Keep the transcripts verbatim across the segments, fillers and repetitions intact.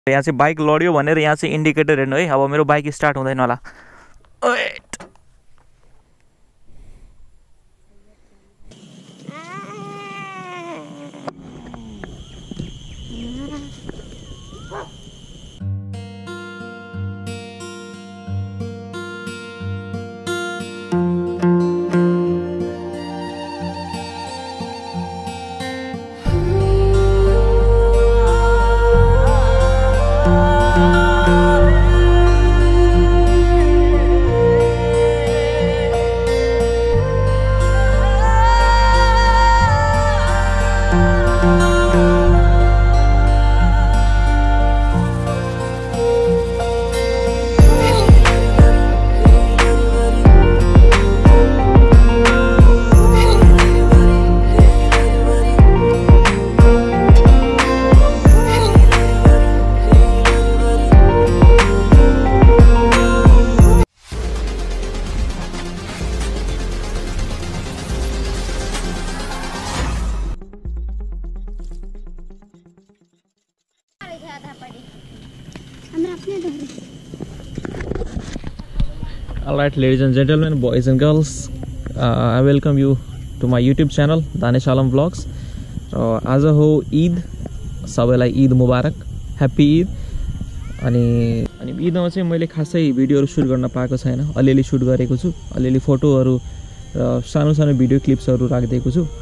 यहाँ चाहिँ बाइक लड्यो भनेर यहाँ चाहिँ इन्डिकेटर हेर्नु है। अब मेरो बाइक स्टार्ट हुँदैन होला। Alright, ladies and gentlemen, boys and girls, uh, I welcome you to my YouTube channel, Danish Alam Vlogs. So, आज हो ईद, सबैलाई ईद मुबारक, ह्याप्पी ईद। अनि अनि ईदमा चाहिँ मैले खासै भिडियोहरु सुट गर्न पाएको छैन, अलिअलि सुट गरेको छु, अलिअलि फोटोहरु र सानो सानो भिडियो क्लिप्सहरु राखिदिएको छु।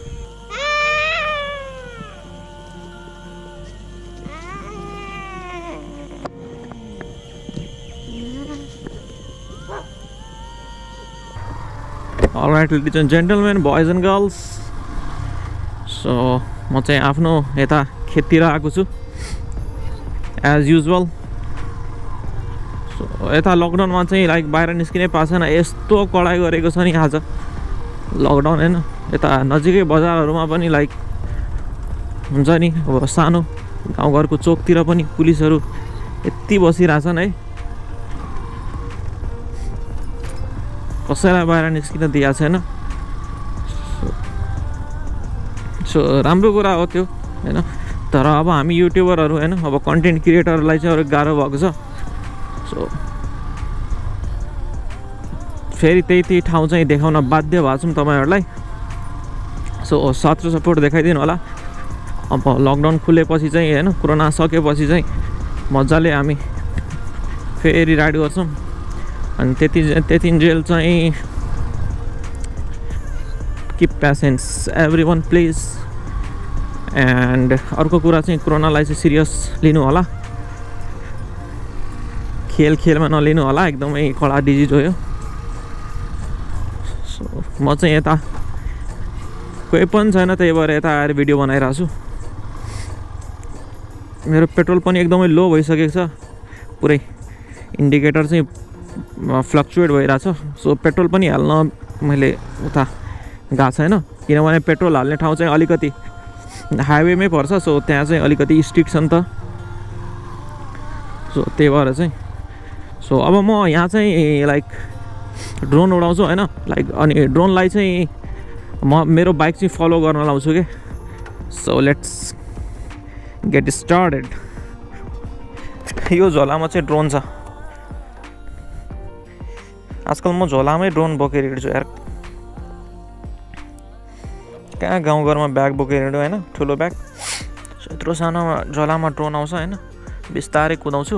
Alright, ladies and gentlemen, boys and girls, so म चाहिँ आफ्नो यता खेततिर आएको छु as usual. So यता लकडाउनमा चाहिँ लाइक बाहिर निस्किनै पाएको छैन, यस्तो कडाइ गरेको छ नि आज लकडाउन हैन। यता नजिकै बजारहरुमा पनि लाइक हुन्छ नि, अब सानो गाउँघरको चोकतिर पनि पुलिसहरु यति बसिरहेछन् है, कसैलाई बाहिर निस्किन दिएको छैन। सो राम्रो कुरा हो त्यो हैन, तर अब हामी युट्युबरहरु हैन, अब कन्टेन्ट क्रिएटरलाई चाहिँ अलिक गाह्रो भएको छ। सो फेरि त्यही त्यही ठाउँ चाहिँ देखाउन बाध्य भएको छौं तपाईहरुलाई। सो साथ र सपोर्ट देखाइदिनु होला। अब लकडाउन खुलेपछि चाहिँ हैन, कोरोना सकेपछि चाहिँ मज्जाले हामी फेरि राइड गर्छौं। अनि त्यति त्यतिन्जेल चाहिँ keep patience everyone please. And अर्को कुरा चाहिँ कोरोनालाई चाहिँ सिरियस लिनु होला, खेल खेलमा नलिनु होला, एकदमै कडा डिजिज हो यो। सो म चाहिँ यता कोही पनि छैन, त्यही भएर यता आएर भिडियो बनाइरहेको छु। मेरो पेट्रोल पनि एकदमै लो भइसकेको छ, पुरै इन्डिकेटर चाहिँ फ्लक्चुएट भइरहेछ। सो पेट्रोल पनि हाल्न मैले उता गएको छैन, किनभने पेट्रोल हाल्ने ठाउँ चाहिँ अलिकति हाइवेमै पर्छ। सो त्यहाँ चाहिँ अलिकति स्ट्रिक्ट छ नि त, सो त्यही भएर चाहिँ। सो अब म यहाँ चाहिँ लाइक ड्रोन उडाउँछु हैन, लाइक अनि ड्रोनलाई चाहिँ म मेरो बाइक चाहिँ फलो गर्न लाउँछु के। So let's get started. यो झोलामा चाहिँ ड्रोन छ, आजकल म झोलामै ड्रोन बोकेर हिँड्छु यार। कहाँ गाउँघरमा ब्याग बोकेर हिँड्यो हैन, ठुलो ब्याग। सो यत्रो सानो झोलामा ड्रोन आउँछ हैन, बिस्तारै कुदाउँछु।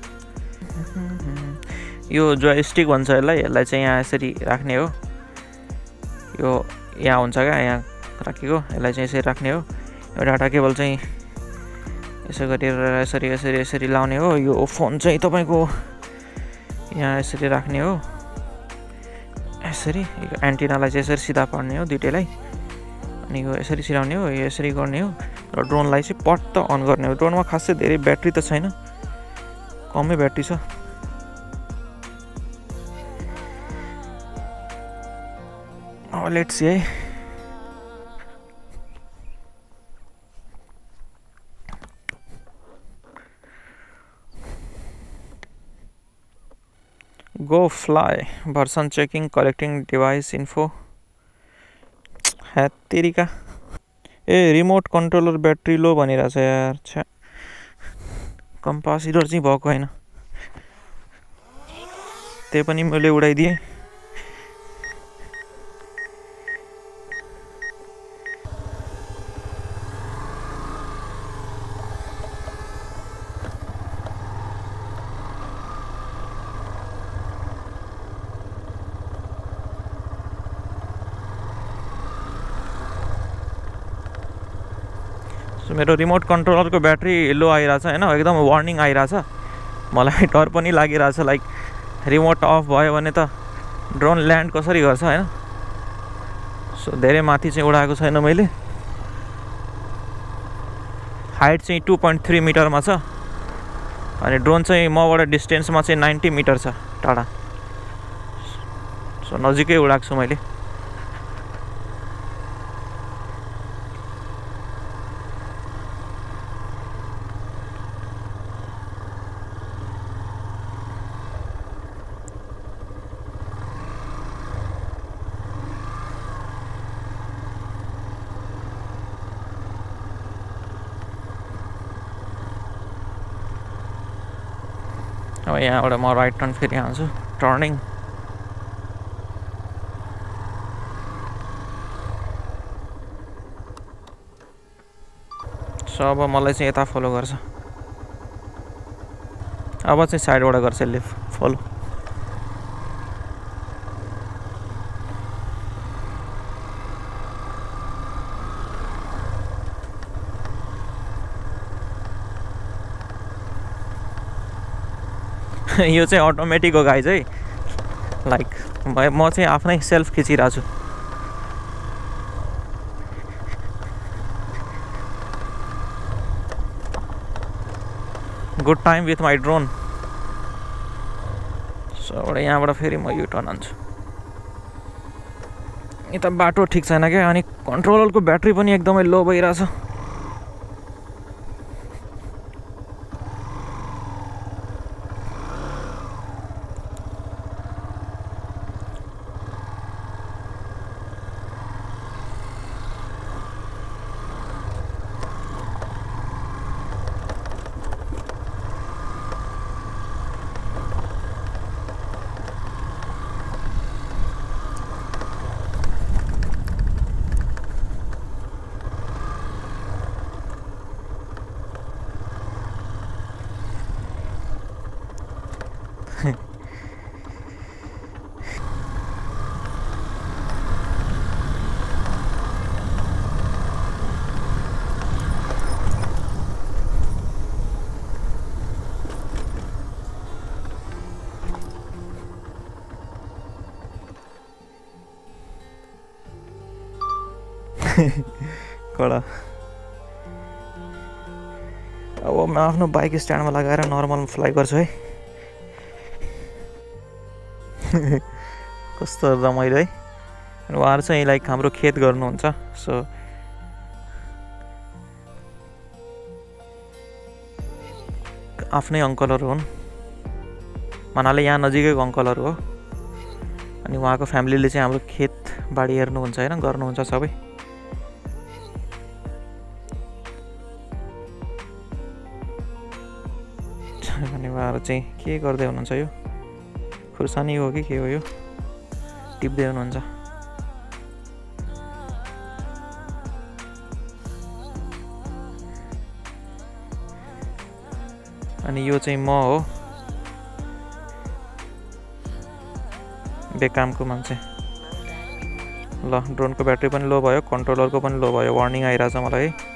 यो जोयस्टिक भन्छ यसलाई, यसलाई चाहिँ यहाँ यसरी राख्ने हो। यो यहाँ हुन्छ क्या, यहाँ राखेको, यसलाई चाहिँ यसरी राख्ने हो। यो डाटा केबल चाहिँ यसो गरेर यसरी यसरी यसरी लाउने हो। यो फोन चाहिँ तपाईको यहाँ यसरी राख्ने हो, यसरी। यो एन्टिनालाई चाहिँ यसरी सिधा पार्ने हो दुईटैलाई, अनि यो यसरी सिलाउने हो, यो यसरी गर्ने हो। र ड्रोनलाई चाहिँ पट्ट अन गर्ने हो। ड्रोनमा खासै धेरै ब्याट्री त छैन, कमै ब्याट्री छ। अब लेट्स सी है। Go fly version checking collecting device info है तेरीका। ए रिमोट कंट्रोलर बैटरी लो भनिरहेछ यार, छ्या कम्पासिटर चाहिँ भएको होइन, त्यही पनि मैले उडाइदिएँ। मेरो रिमोट कन्ट्रोलरको ब्याट्री लो आइरहेछ होइन, एकदम वार्निङ आइरहेछ। मलाई डर पनि लागिरहेछ, लाइक रिमोट अफ भयो भने त ड्रोन ल्यान्ड कसरी गर्छ होइन। सो धेरै माथि चाहिँ उडाएको छैन मैले। हाइट चाहिँ टू पोइन्ट थ्री मिटरमा छ अनि ड्रोन चाहिँ मबाट डिस्टेन्समा चाहिँ नाइन्टी मिटर छ टाढा। सो नजिकै उडाएको छु मैले। अब यहाँबाट म राइट टर्न फेरि हाल्छु, टर्निङ। सो अब मलाई चाहिँ यता फलो गर्छ, अब चाहिँ साइडबाट गर्छ यसले फलो। यो चाहिँ अटोमेटिक हो गाइज है, लाइक म चाहिँ आफ्नै सेल्फ खिचिरहेको छु। Good time with my drone. So अब यहाँबाट फेरि म यु टर्न हान्छु। यता बाटो ठिक छैन क्या, अनि कन्ट्रोलरको ब्याट्री पनि एकदमै लो भइरहेछ। कडा। अब म आफ्नो बाइक स्ट्यान्डमा लगाएर नर्मल फ्लाइ गर्छु है। कस्तो रमाइलो है। उहाँहरू चाहिँ लाइक हाम्रो खेत गर्नुहुन्छ, सो आफ्नै अङ्कलहरू हुन्, भन्नाले यहाँ नजिकैको अङ्कलहरू हो। अनि उहाँको फ्यामिलीले चाहिँ हाम्रो खेतबाडी हेर्नुहुन्छ होइन, गर्नुहुन्छ सबै। अनि उहाँहरू चाहिँ के गर्दै हुनुहुन्छ, यो खुर्सानी हो कि के हो, यो टिप्दै हुनुहुन्छ। अनि यो चाहिँ म हो, बेकामको मान्छे। ल ड्रोनको ब्याट्री पनि लो भयो, कन्ट्रोलरको पनि लो भयो, वार्निङ आइरहेछ मलाई है।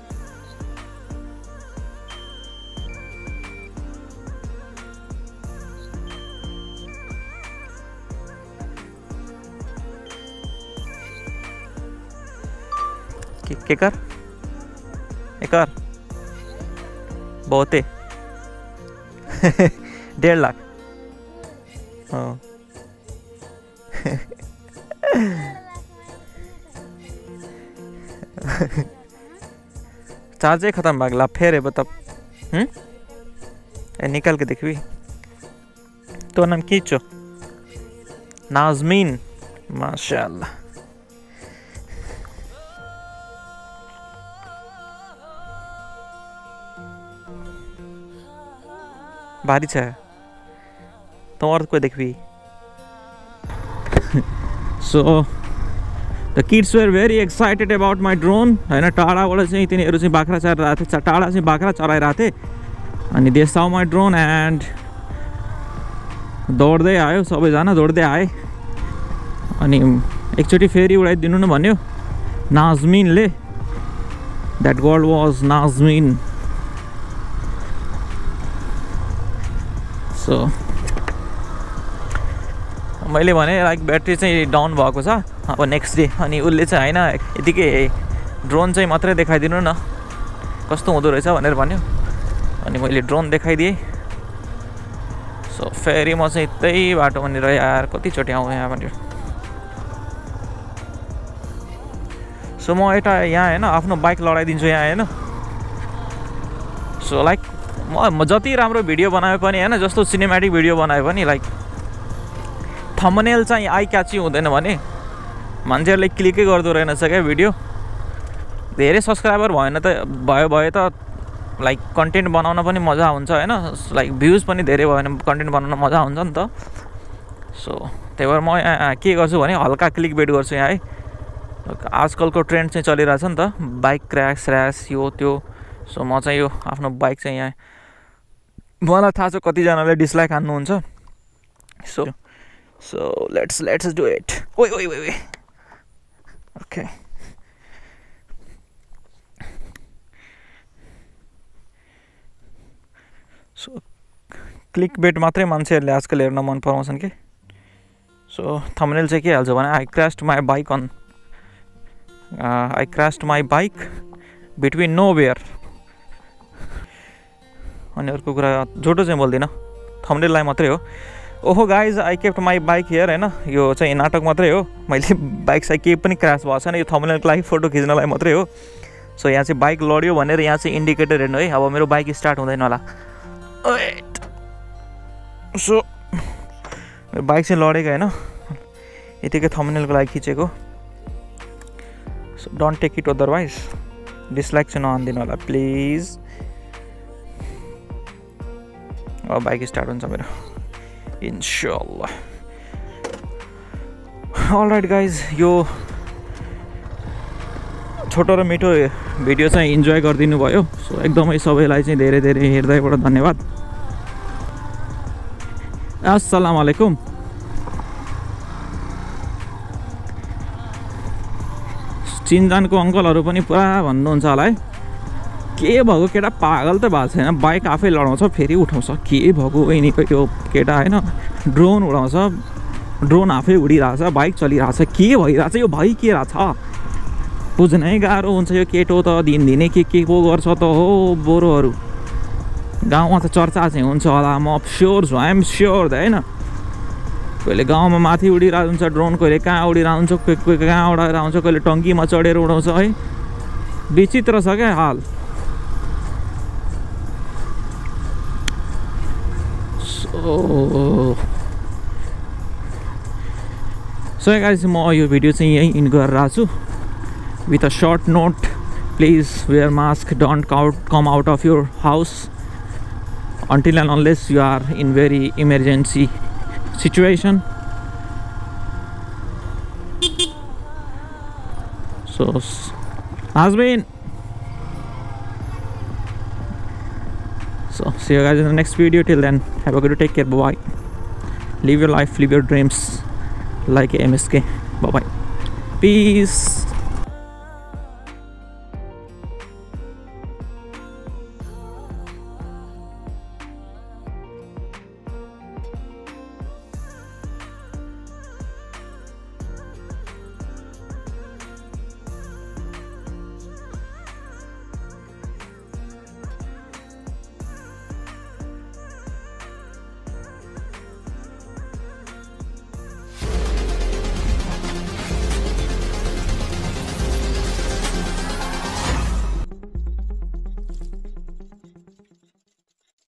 के कर एकर बहुते डेढ़ लाख। हाँ चार्ज खत्म भागला फिर है बता। हम्म ए निकाल के देखबी। तो नाम की छो? नाज़मीन। माशाअल्लाह। भारी छ त और कोही देखबी so the kids were very excited about my drone होइन टाढाबाट चाहिँ तिनीहरू चाहिँ बाख्रा चराइरहेको थियो टाढा चाहिँ बाख्रा चराइरहेको थिएँ अनि दे साउ माई ड्रोन एन्ड दौड्दै आयो सबैजना दौड्दै आए अनि एकचोटि फेरि उडाइदिनु न भन्यो नाजमिनले that girl was Nazmin so मैले भने लाइक ब्याट्री चाहिँ डाउन भएको छ अब नेक्स्ट डे अनि उसले चाहिँ होइन यतिकै ड्रोन चाहिँ मात्रै देखाइदिनु न कस्तो हुँदो रहेछ भनेर भन्यो अनि मैले ड्रोन देखाइदिएँ सो फेरि म चाहिँ त्यही बाटो भनेर यार कतिचोटि आउँ यहाँ भनेर सो म यता यहाँ होइन आफ्नो बाइक लडाइदिन्छु यहाँ होइन सो लाइक म जति राम्रो भिडियो बनाए पनि होइन जस्तो सिनेमेटिक भिडियो बनाए पनि लाइक थम्बनेल चाहिँ आई क्याची हुँदैन भने मान्छेहरूले क्लिकै गर्दो रहेनछ क्या भिडियो धेरै सब्सक्राइबर भएन त भयो भयो त लाइक कन्टेन्ट बनाउन पनि मजा हुन्छ होइन लाइक भ्युज पनि धेरै भयो भने कन्टेन्ट बनाउन मजा हुन्छ नि त सो त्यही भएर म यहाँ के गर्छु भने हल्का क्लिक बेट गर्छु यहाँ है आजकलको ट्रेन्ड चाहिँ चलिरहेछ नि त बाइक क्र्यास स्र्यास यो त्यो सो म चाहिँ यो आफ्नो बाइक चाहिँ यहाँ मलाई थाहा छ कतिजनाले डिसलाइक हान्नुहुन्छ so so let's let's do it ओइ ओइ ओइ ओके सो क्लिक बेट मात्रै मान्छेहरूले आजकल हेर्न मन पराउँछन् कि सो थम्बनेल चाहिँ के हाल्छ भने I crashed my bike on I crashed my bike between nowhere अनि अर्को कुरा झुटो चाहिँ बोल्दिनँ थम्बनेललाई मात्रै हो ओहो guys I kept my bike here होइन यो चाहिँ नाटक मात्रै हो मैले बाइक चाहिँ केही पनि क्रास भएको छैन यो थम्बनेलको लागि फोटो खिच्नलाई मात्रै हो सो यहाँ चाहिँ बाइक लड्यो भनेर यहाँ चाहिँ इन्डिकेटर हेर्नु है अब मेरो बाइक स्टार्ट हुँदैन होला सो मेरो बाइक चाहिँ लडेको होइन यतिकै थम्बनेलको लागि खिचेको so don't take it otherwise dislike चाहिँ नहानिदिनु होला प्लिज अब बाइक स्टार्ट हुन्छ मेरो इन्शाअल्लाह अलराइट गाइज यो छोटो र मिठो भिडियो चाहिँ इन्जोय गरिदिनु भयो सो एकदमै सबैलाई चाहिँ धेरै धेरै हृदयबाट धन्यवाद अस्सलाम वालेकुम चिनजानको अङ्कलहरू पनि पुरा भन्नुहुन्छ होला है के भएको केटा पागल त भएको छैन बाइक आफै लडाउँछ फेरि उठाउँछ के भएको यिनीको यो केटा होइन ड्रोन उडाउँछ ड्रोन आफै उडिरहेछ बाइक चलिरहेछ के भइरहेछ यो भाइ के रहेछ बुझ्नै गाह्रो हुन्छ यो केटो त दिनदिनै के के पो गर्छ त हो बोरोहरू गाउँमा त चर्चा चाहिँ हुन्छ होला म स्योर छु आइएम स्योर त होइन कहिले गाउँमा माथि उडिरहेको हुन्छ ड्रोन कहिले कहाँ उडिरहेको हुन्छ कोही कोही कहाँ उडाएर आउँछ कहिले टङ्कीमा चढेर उडाउँछ है विचित्र छ क्या हाल सो सो गाइस म यो भिडियो चाहिँ यहीँ इन गरेर छु with a short note, please wear mask, don't come out of your house until and unless you are in very emergency situation. So has been so see you guys in the next video. Till then, have a good day, take care, bye bye. Live your life, live your dreams like M S K. Bye bye, peace.